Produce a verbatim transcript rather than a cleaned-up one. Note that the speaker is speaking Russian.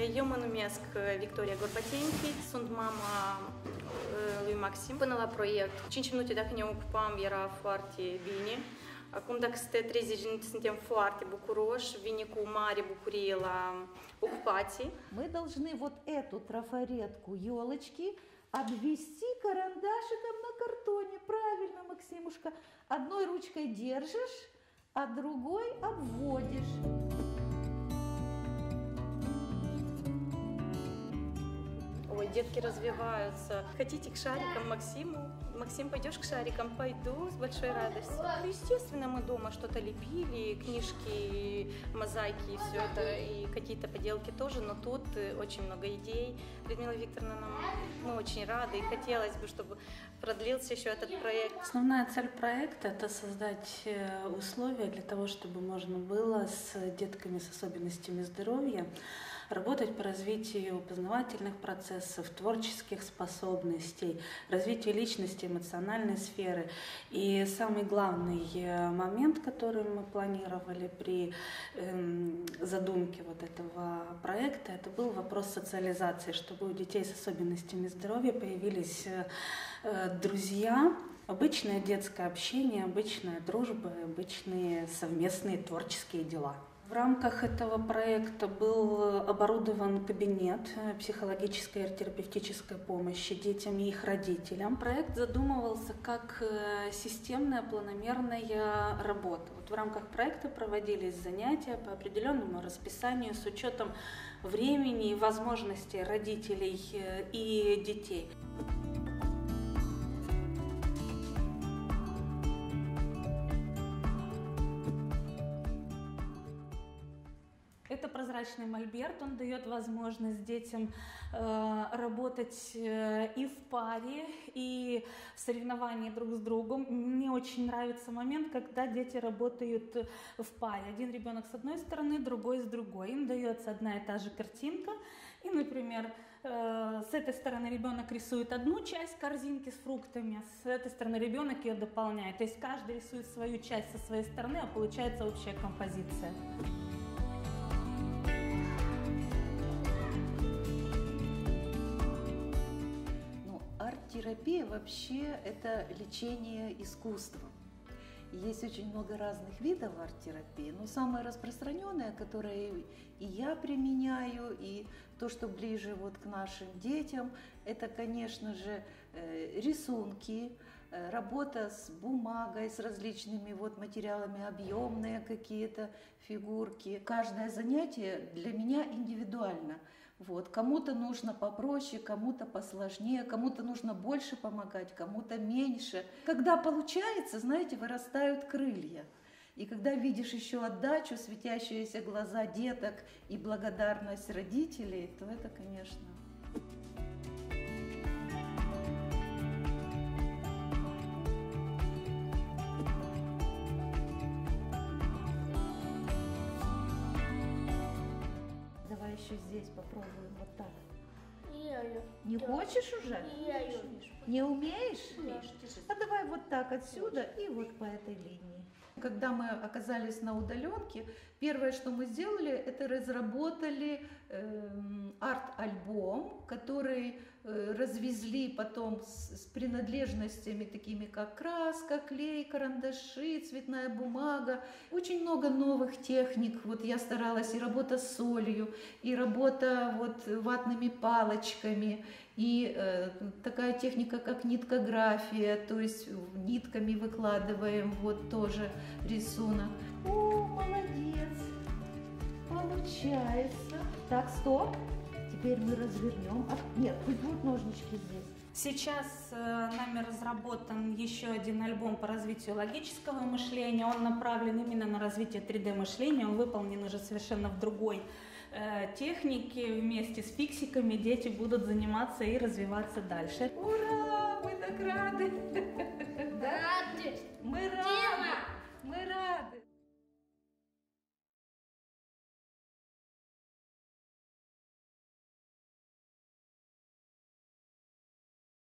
Eu mă numesc Victoria Gorbatenchi, sunt mama lui Maxim. Până la proiect, cinci minute dacă ne ocupam era foarte bine. Acum, dacă este treizeci de minute, suntem foarte bucuroși, vine cu mare bucurie la ocupații. Мы должны вот эту трафаретку елочки обвести карандашиком на картоне. Правильно, Максимушка. Одной ручкой держишь, а другой обводишь. Ой, детки развиваются. Хотите к шарикам Максиму? Максим, пойдешь к шарикам? Пойду с большой радостью. Естественно, мы дома что-то лепили, книжки, мозаики и все это, и какие-то поделки тоже, но тут очень много идей. Людмила Викторовна, нам, мы очень рады, и хотелось бы, чтобы продлился еще этот проект. Основная цель проекта – это создать условия для того, чтобы можно было с детками с особенностями здоровья работать по развитию познавательных процессов, творческих способностей, развитию личности, эмоциональной сферы. И самый главный момент, который мы планировали при э, задумке вот этого проекта, это был вопрос социализации, чтобы у детей с особенностями здоровья появились э, друзья, обычное детское общение, обычная дружба, обычные совместные творческие дела. В рамках этого проекта был оборудован кабинет психологической и терапевтической помощи детям и их родителям. Проект задумывался как системная планомерная работа. Вот в рамках проекта проводились занятия по определенному расписанию с учетом времени и возможностей родителей и детей. Это прозрачный мольберт, он дает возможность детям э, работать э, и в паре, и в соревновании друг с другом. Мне очень нравится момент, когда дети работают в паре. Один ребенок с одной стороны, другой с другой. Им дается одна и та же картинка. И, например, э, с этой стороны ребенок рисует одну часть корзинки с фруктами, а с этой стороны ребенок ее дополняет. То есть каждый рисует свою часть со своей стороны, а получается общая композиция. Арт-терапия вообще это лечение искусством. Есть очень много разных видов арт-терапии, но самое распространенное, которое и я применяю, и то, что ближе вот к нашим детям, это, конечно же, рисунки, работа с бумагой, с различными вот материалами, объемные какие-то фигурки. Каждое занятие для меня индивидуально. Вот. Кому-то нужно попроще, кому-то посложнее, кому-то нужно больше помогать, кому-то меньше. Когда получается, знаете, вырастают крылья. И когда видишь еще отдачу, светящиеся глаза деток и благодарность родителей, то это, конечно... Давай еще здесь попробуем вот так. Не, не хочешь уже? Не, не умеешь? Нет. А давай вот так отсюда и вот по этой линии. Когда мы оказались на удаленке, первое, что мы сделали, это разработали э, арт-альбом, который э, развезли потом с, с принадлежностями, такими как краска, клей, карандаши, цветная бумага. Очень много новых техник. Вот я старалась и работа с солью, и работа вот ватными палочками, и э, такая техника, как ниткография, то есть нитками выкладываем вот тоже рисунок. О, молодец! Получается. Так, стоп. Теперь мы развернем. А, нет, пусть будут ножнички здесь. Сейчас э, нами разработан еще один альбом по развитию логического мышления. Он направлен именно на развитие три дэ мышления. Он выполнен уже совершенно в другой э, технике. Вместе с фиксиками дети будут заниматься и развиваться дальше. Ура!